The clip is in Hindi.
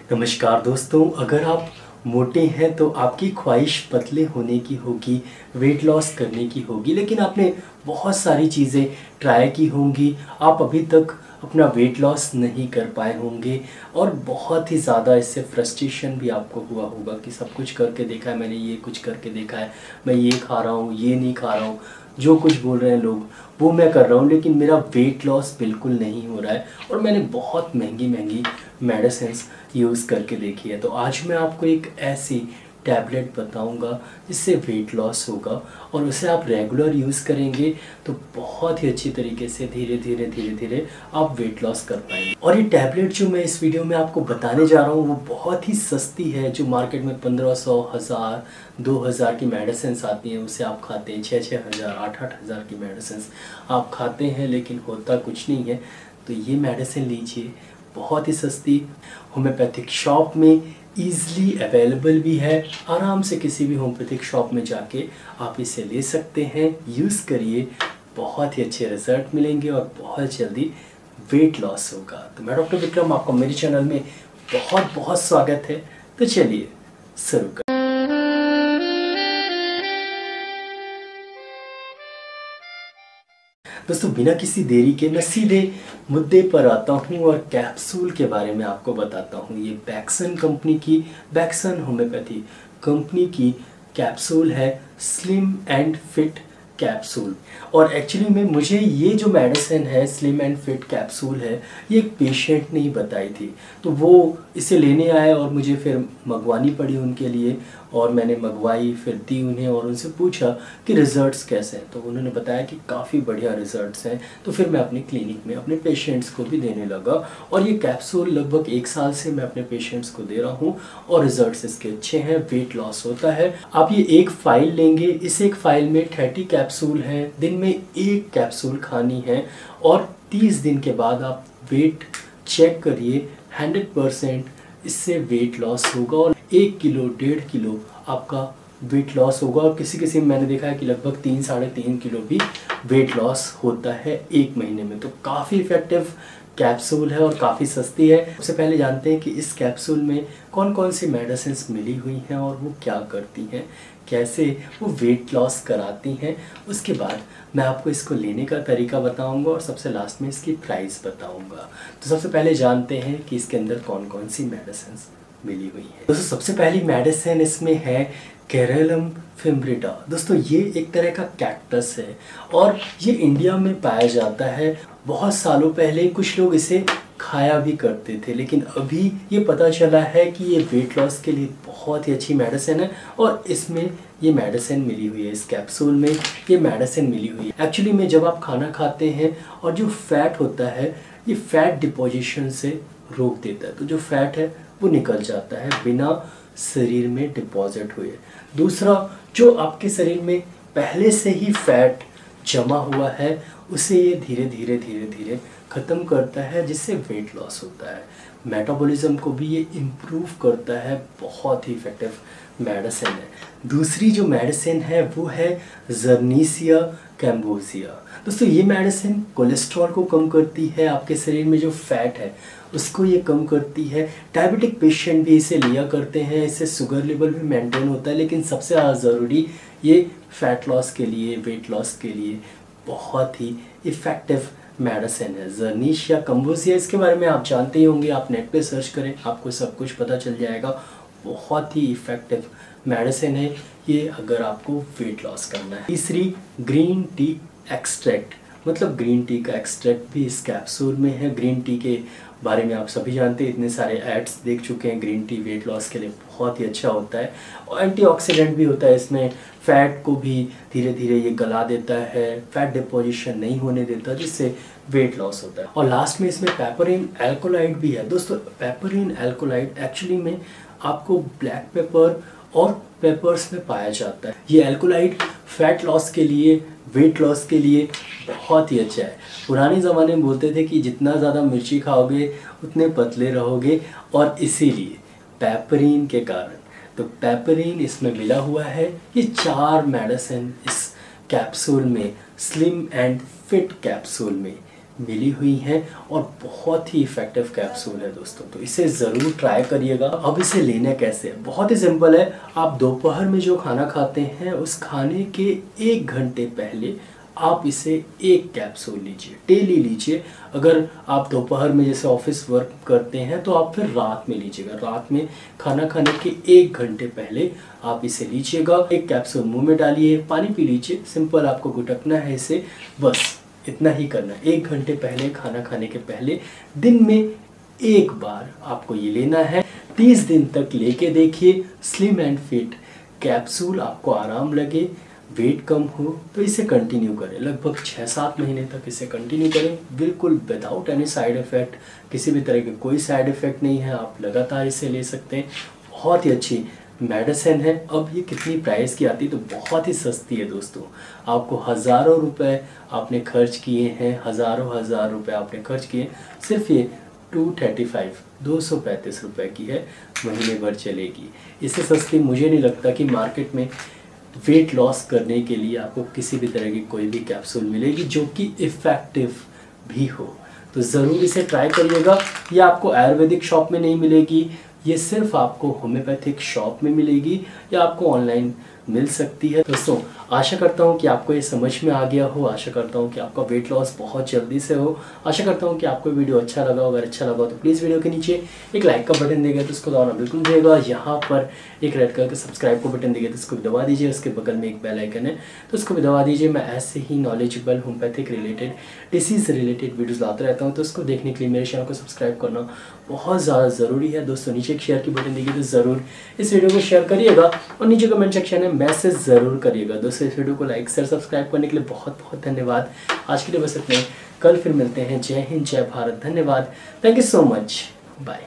नमस्कार दोस्तों, अगर आप मोटे हैं तो आपकी ख्वाहिश पतले होने की होगी, वेट लॉस करने की होगी, लेकिन आपने बहुत सारी चीज़ें ट्राई की होंगी, आप अभी तक अपना वेट लॉस नहीं कर पाए होंगे और बहुत ही ज़्यादा इससे फ्रस्ट्रेशन भी आपको हुआ होगा कि सब कुछ करके देखा है मैंने, ये कुछ करके देखा है, मैं ये खा रहा हूँ, ये नहीं खा रहा हूँ, जो कुछ बोल रहे हैं लोग वो मैं कर रहा हूँ, लेकिन मेरा वेट लॉस बिल्कुल नहीं हो रहा है और मैंने बहुत महंगी महंगी मेडिसिन्स यूज़ करके देखी है। तो आज मैं आपको एक ऐसी टैबलेट बताऊंगा जिससे वेट लॉस होगा और उसे आप रेगुलर यूज़ करेंगे तो बहुत ही अच्छी तरीके से धीरे धीरे आप वेट लॉस कर पाएंगे। और ये टैबलेट जो मैं इस वीडियो में आपको बताने जा रहा हूँ वो बहुत ही सस्ती है। जो मार्केट में 1500, 1000, 2000 की मेडिसिन आती हैं उसे आप खाते हैं, 6-6 हज़ार, 8-8 हज़ार की मेडिसिन आप खाते हैं लेकिन होता कुछ नहीं है। तो ये मेडिसिन लीजिए, बहुत ही सस्ती, होम्योपैथिक शॉप में ईज़िली अवेलेबल भी है। आराम से किसी भी होम्योपैथिक शॉप में जाके आप इसे ले सकते हैं, यूज़ करिए, बहुत ही अच्छे रिजल्ट मिलेंगे और बहुत जल्दी वेट लॉस होगा। तो मैं डॉक्टर विक्रम, आपका मेरे चैनल में बहुत बहुत स्वागत है। तो चलिए शुरू कर। दोस्तों, बिना किसी देरी के मैं सीधे मुद्दे पर आता हूँ और कैप्सूल के बारे में आपको बताता हूँ। ये बैक्सन कंपनी की, बैक्सन होम्योपैथी कंपनी की कैप्सूल है, स्लिम एंड फिट कैप्सूल। और एक्चुअली में मुझे ये जो मेडिसिन है, स्लिम एंड फिट कैप्सूल है, ये एक पेशेंट ने ही बताई थी। तो वो इसे लेने आए और मुझे फिर मंगवानी पड़ी उनके लिए, और मैंने मंगवाई, फिर दी उन्हें और उनसे पूछा कि रिज़ल्ट्स कैसे हैं। तो उन्होंने बताया कि काफ़ी बढ़िया रिज़ल्ट्स हैं। तो फिर मैं अपने क्लिनिक में अपने पेशेंट्स को भी देने लगा और ये कैप्सूल लगभग 1 साल से मैं अपने पेशेंट्स को दे रहा हूँ और रिज़ल्ट्स इसके अच्छे हैं, वेट लॉस होता है। आप ये एक फ़ाइल लेंगे, इस एक फ़ाइल में 30 कैप्सूल हैं, दिन में 1 कैप्सूल खानी है और 30 दिन के बाद आप वेट चेक करिए, 100% इससे वेट लॉस होगा और 1 किलो 1.5 किलो आपका वेट लॉस होगा। और किसी किसी में मैंने देखा है कि लगभग 3-3.5 किलो भी वेट लॉस होता है 1 महीने में। तो काफ़ी इफ़ेक्टिव कैप्सूल है और काफ़ी सस्ती है। सबसे पहले जानते हैं कि इस कैप्सूल में कौन कौन सी मेडिसिन्स मिली हुई हैं और वो क्या करती हैं, कैसे वो वेट लॉस कराती हैं। उसके बाद मैं आपको इसको लेने का तरीका बताऊंगा और सबसे लास्ट में इसकी प्राइस बताऊंगा। तो सबसे पहले जानते हैं कि इसके अंदर कौन कौन सी मेडिसिन्स मिली हुई है। दोस्तों, सबसे पहली मेडिसिन इसमें है कैरलम फिम्ब्रिटा। दोस्तों, ये एक तरह का कैक्टस है और ये इंडिया में पाया जाता है। बहुत सालों पहले कुछ लोग इसे खाया भी करते थे, लेकिन अभी ये पता चला है कि ये वेट लॉस के लिए बहुत ही अच्छी मेडिसिन है और इसमें ये मेडिसिन मिली हुई है, इस कैप्सूल में ये मेडिसिन मिली हुई है। एक्चुअली में जब आप खाना खाते हैं और जो फैट होता है, ये फैट डिपोजिशन से रोक देता है, तो जो फैट है वो निकल जाता है बिना शरीर में डिपॉजिट हुए। दूसरा, जो आपके शरीर में पहले से ही फैट जमा हुआ है उसे ये धीरे धीरे ख़त्म करता है, जिससे वेट लॉस होता है। मेटाबॉलिज्म को भी ये इम्प्रूव करता है, बहुत ही इफ़ेक्टिव मेडिसिन है। दूसरी जो मेडिसिन है वो है जर्नीशिया कैम्बोसिया। दोस्तों, ये मेडिसिन कोलेस्ट्रॉल को कम करती है, आपके शरीर में जो फैट है उसको ये कम करती है। डायबिटिक पेशेंट भी इसे लिया करते हैं, इससे शुगर लेवल भी मेंटेन होता है, लेकिन सबसे ज़्यादा ज़रूरी ये फैट लॉस के लिए, वेट लॉस के लिए बहुत ही इफ़ेक्टिव मेडिसिन है जर्नीशिया कैम्बोसिया। इसके बारे में आप जानते ही होंगे, आप नेट पे सर्च करें आपको सब कुछ पता चल जाएगा। बहुत ही इफ़ेक्टिव मेडिसिन है ये अगर आपको वेट लॉस करना है। तीसरी, ग्रीन टी एक्सट्रैक्ट, मतलब ग्रीन टी का एक्सट्रैक्ट भी इस कैप्सूल में है। ग्रीन टी के बारे में आप सभी जानते हैं, इतने सारे एड्स देख चुके हैं। ग्रीन टी वेट लॉस के लिए बहुत ही अच्छा होता है और एंटीऑक्सीडेंट भी होता है इसमें, फैट को भी धीरे धीरे ये गला देता है, फैट डिपोजिशन नहीं होने देता, जिससे वेट लॉस होता है। और लास्ट में इसमें पेपरिन एल्कोलाइड भी है। दोस्तों, पेपरिन एल्कोलाइड एक्चुअली में आपको ब्लैक पेपर और पेपर्स में पाया जाता है। ये एल्कोलाइड फैट लॉस के लिए, वेट लॉस के लिए बहुत ही अच्छा है। पुराने ज़माने में बोलते थे कि जितना ज़्यादा मिर्ची खाओगे उतने पतले रहोगे, और इसीलिए पेपरिन के कारण, तो पेपरिन इसमें मिला हुआ है। ये 4 मेडिसिन इस कैप्सूल में, स्लिम एंड फिट कैप्सूल में मिली हुई हैं और बहुत ही इफ़ेक्टिव कैप्सूल है दोस्तों, तो इसे ज़रूर ट्राई करिएगा। अब इसे लेना कैसे है, बहुत ही सिंपल है। आप दोपहर में जो खाना खाते हैं उस खाने के 1 घंटे पहले आप इसे एक कैप्सूल लीजिए, डेली लीजिए। अगर आप दोपहर में जैसे ऑफिस वर्क करते हैं तो आप फिर रात में लीजिएगा, रात में खाना खाने के 1 घंटे पहले आप इसे लीजिएगा। एक कैप्सूल मुंह में डालिए, पानी पी लीजिए, सिंपल आपको गुटकना है इसे, बस इतना ही करना है। 1 घंटे पहले खाना खाने के पहले दिन में 1 बार आपको ये लेना है। 30 दिन तक लेके देखिए, स्लिम एंड फिट कैप्सूल आपको आराम लगे, वेट कम हो तो इसे कंटिन्यू करें। लगभग 6-7 महीने तक इसे कंटिन्यू करें, बिल्कुल विदाउट एनी साइड इफ़ेक्ट, किसी भी तरह के कोई साइड इफ़ेक्ट नहीं है। आप लगातार इसे ले सकते हैं, बहुत ही अच्छी मेडिसिन है। अब ये कितनी प्राइस की आती है, तो बहुत ही सस्ती है दोस्तों। आपको हज़ारों रुपए आपने खर्च किए हैं, हज़ार रुपए आपने खर्च किए, सिर्फ ये 235 रुपए की है, महीने भर चलेगी। इससे सस्ती मुझे नहीं लगता कि मार्केट में वेट लॉस करने के लिए आपको किसी भी तरह की कोई भी कैप्सूल मिलेगी जो कि इफ़ेक्टिव भी हो। तो ज़रूर इसे ट्राई करिएगा। ये आपको आयुर्वेदिक शॉप में नहीं मिलेगी, ये सिर्फ आपको होम्योपैथिक शॉप में मिलेगी या आपको ऑनलाइन मिल सकती है। दोस्तों आशा करता हूँ कि आपको ये समझ में आ गया हो, आशा करता हूँ कि आपका वेट लॉस बहुत जल्दी से हो, आशा करता हूँ कि आपको वीडियो अच्छा लगा हो। अगर अच्छा लगा तो प्लीज़ वीडियो के नीचे एक लाइक का बटन देगा तो उसको दबाना बिल्कुल नहीं भूलिएगा। यहाँ पर एक रेड कलर का सब्सक्राइब का बटन देगा तो उसको भी दबा दीजिए, उसके बगल में एक बेल आइकन है तो उसको भी दबा दीजिए। मैं ऐसे ही knowledgeable homeopathic related, diseases related videos लाता रहता हूँ, तो उसको देखने के लिए मेरे चैनल को सब्सक्राइब करना बहुत ज़्यादा ज़रूरी है। दोस्तों नीचे एक शेयर की बटन देगी तो ज़रूर इस वीडियो को शेयर करिएगा और नीचे कमेंट सेक्शन में मैसेज ज़रूर करिएगा। दोस्तों इस वीडियो को लाइक शेयर सब्सक्राइब करने के लिए बहुत बहुत धन्यवाद। आज के लिए बस इतना ही, कल फिर मिलते हैं। जय हिंद, जय भारत, धन्यवाद, thank you so much, bye.